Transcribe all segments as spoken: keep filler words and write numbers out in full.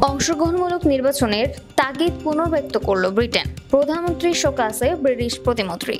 অংশগ্রহণমূলক নির্বাচনের তাগিদ পুনর্ব্যক্ত করল ব্রিটেন। প্রধানমন্ত্রী শোকাসে ব্রিটিশ প্রতিমন্ত্রী।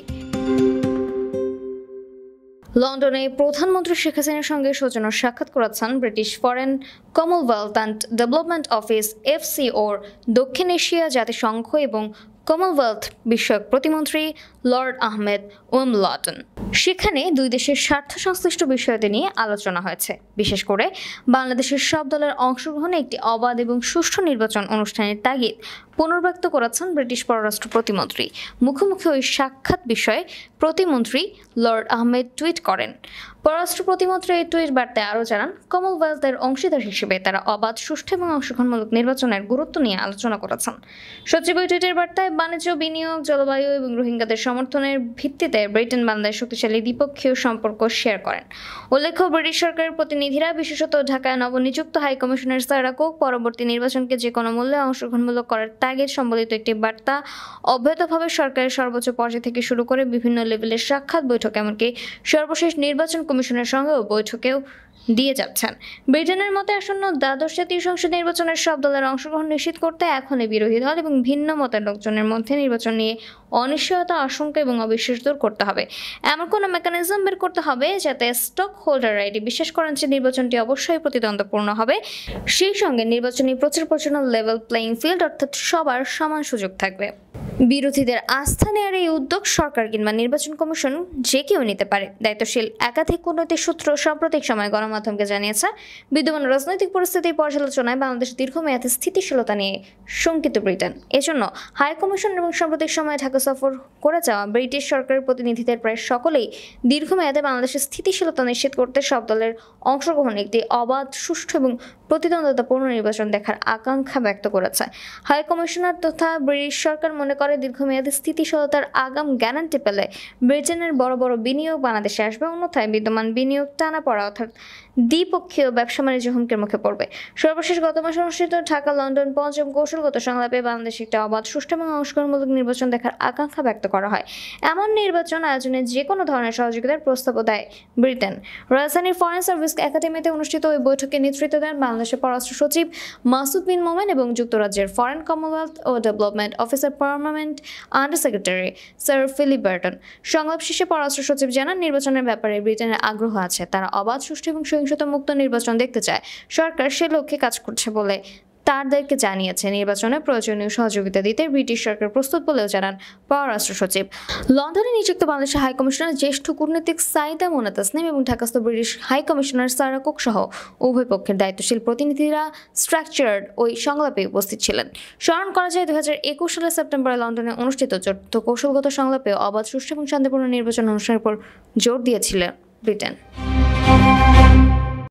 লন্ডনে প্রধানমন্ত্রী শেখ হাসিনার সঙ্গে সৌজন্য সাক্ষাৎ করেছেন British foreign, Commonwealth and development office এফসিওর দক্ষিণ এশিয়া জাতিসংঘ এবং কমনওয়েলথ বিষয়ক প্রতিমন্ত্রী লর্ড আহমেদ উইম্বলটন। সেখানে দুই দেশের স্বার্থ সংশ্লিষ্ট বিষয়টি নিয়ে আলোচনা হয়েছে। বিশেষ করে বাংলাদেশের সব দলের অংশগ্রহণে একটি অবাধ এবং সুষ্ঠু নির্বাচন অনুষ্ঠানের তাগিদ পুনর্ব্যক্ত করেছেন ব্রিটিশ পররাষ্ট্র প্রতিমন্ত্রী। মুখোমুখি ওই সাক্ষাৎ বিষয়ে প্রতিমন্ত্রী লর্ড আহমেদ টুইট করেন। পররাষ্ট্র প্রতিমন্ত্রী এই টুইট বার্তায় আরও জানান, কমনওয়েলথের অংশীদার হিসেবে তারা অবাধ, সুষ্ঠু এবং অংশগ্রহণমূলক নির্বাচনের গুরুত্ব নিয়ে আলোচনা করেছেন। সচিব ওই টুইটের বার্তায় বাণিজ্য, বিনিয়োগ, জলবায়ু এবং রোহিঙ্গাদের সমর্থনের ভিত্তিতে ব্রিটেন বাংলাদেশ শক্তিশালী দ্বিপক্ষীয় সম্পর্ক শেয়ার করেন। উল্লেখ্য, ব্রিটিশ সরকারের প্রতিনিধিরা বিশেষত ঢাকায় নবনিযুক্ত হাই কমিশনার সারা কুক পরবর্তী নির্বাচনকে যে কোনো মূল্যে অংশগ্রহণমূলক করার তাগিদ সম্বলিত একটি বার্তা অব্যাহতভাবে সরকারের সর্বোচ্চ পর্যায় থেকে শুরু করে বিভিন্ন লেভেলের সাক্ষাৎ, বৈঠক, এমনকি সর্বশেষ নির্বাচন কমিশনের সঙ্গেও বৈঠকেও দিয়ে যাচ্ছেন। ব্রিটেনের মতে আসন্ন দ্বাদশ জাতীয় সংসদ নির্বাচনের সব দলের অংশগ্রহণ নিশ্চিত করতে এখন এই বিরোধী দল এবং ভিন্ন মতের লোকজনের মধ্যে নির্বাচন নিয়ে অনিশ্চয়তা, আশঙ্কা এবং অবিশ্বাস দূর করতে হবে। এমন কোনো মেকানিজম বের করতে হবে যাতে স্টক হোল্ডাররা এটি বিশ্বাস করেন যে নির্বাচনটি অবশ্যই প্রতিদ্বন্দ্বপূর্ণ হবে। সেই সঙ্গে নির্বাচনী প্রচার প্রচারণার লেভেল প্লেইং ফিল্ড, অর্থাৎ সবার সমান সুযোগ থাকবে। বিরোধীদের আস্থা নেওয়ার এই উদ্যোগ সরকার কিংবা নির্বাচন কমিশন যে কেউ নিতে পারে। দায়িত্বশীল একাধিক কূটনৈতিক সূত্র সাম্প্রতিক সময়ে গণমাধ্যমকে জানিয়েছে, বিদ্যমান রাজনৈতিক পরিস্থিতি পর্যালোচনায় বাংলাদেশ দীর্ঘমেয়াদী স্থিতিশীলতা নিয়ে শঙ্কিত ব্রিটেন। এজন্য হাই কমিশন এবং সাম্প্রতিক সময়ে ঢাকা সফর করে যাওয়া ব্রিটিশ সরকারের প্রতিনিধিদের প্রায় সকলেই দীর্ঘমেয়াদে বাংলাদেশের স্থিতিশীলতা নিশ্চিত করতে সব দলের অংশগ্রহণে একটি অবাধ, সুষ্ঠু এবং প্রতিদ্বন্দ্বিতাপূর্ণ নির্বাচন দেখার আকাঙ্ক্ষা ব্যক্ত করেছে। হাই কমিশনার তথা ব্রিটিশ সরকার মনে করে, দীর্ঘমেয়াদী স্থিতিশীলতার আগাম গ্যারান্টি পেলে ব্রিটেনের বড় বড় বিনিয়োগ বাংলাদেশে আসবে, অন্যথায় বিদ্যমান বিনিয়োগ টানা পড়া অর্থাৎ দ্বিপক্ষীয় ব্যবসা বাণিজ্য হুমকির মুখে পড়বে। সর্বশেষ গত মাসে অনুষ্ঠিত ঢাকা লন্ডন পঞ্চম কৌশলগত সংলাপে বাংলাদেশে একটি অবাধ, সুষ্ঠু এবং অংশগ্রহণমূলক নির্বাচন দেখার আকাঙ্ক্ষা ব্যক্ত করা হয়। এমন নির্বাচন আয়োজনে যে কোনো ধরনের সহযোগিতার প্রস্তাবও দেয় ব্রিটেন। রাজধানীর ফরেন সার্ভিস একাডেমিতে অনুষ্ঠিত ওই বৈঠকে নেতৃত্ব দেন বাংলাদেশের পররাষ্ট্র সচিব মাসুদ বিন মোমেন এবং যুক্তরাজ্যের ফরেন, কমনওয়েলথ ও development officer permanent under secretary sir Philip Burton. সংলাপ শেষে পররাষ্ট্র সচিব জানান, নির্বাচনের ব্যাপারে ব্রিটেনের আগ্রহ আছে। তারা অবাধ, সুষ্ঠু এবং সহিংসতা মুক্ত নির্বাচন দেখতে চায়। সরকার সে লক্ষ্যে কাজ করছে বলে তাদেরকে জানিয়েছে। নির্বাচনে প্রয়োজনীয় সহযোগিতা দিতে ব্রিটিশ সরকার প্রস্তুত বলেও জানান পররাষ্ট্র সচিব। লন্ডনে নিযুক্ত বাংলাদেশের হাই কমিশনার জ্যেষ্ঠ কূটনীতিক সাইদা মোনা তাসনিম এবং ঢাকাস্থ British high commissioner Sarah Cook সহ উভয় পক্ষের দায়িত্বশীল প্রতিনিধিরা স্ট্রাকচার্ড ওই সংলাপে উপস্থিত ছিলেন। স্মরণ করা যায়, দুই হাজার একুশ সালের সেপ্টেম্বরে লন্ডনে অনুষ্ঠিত চতুর্থ কৌশলগত সংলাপে অবাধ, সুষ্ঠু এবং শান্তিপূর্ণ নির্বাচন অনুষ্ঠানের উপর জোর দিয়েছিল ব্রিটেন।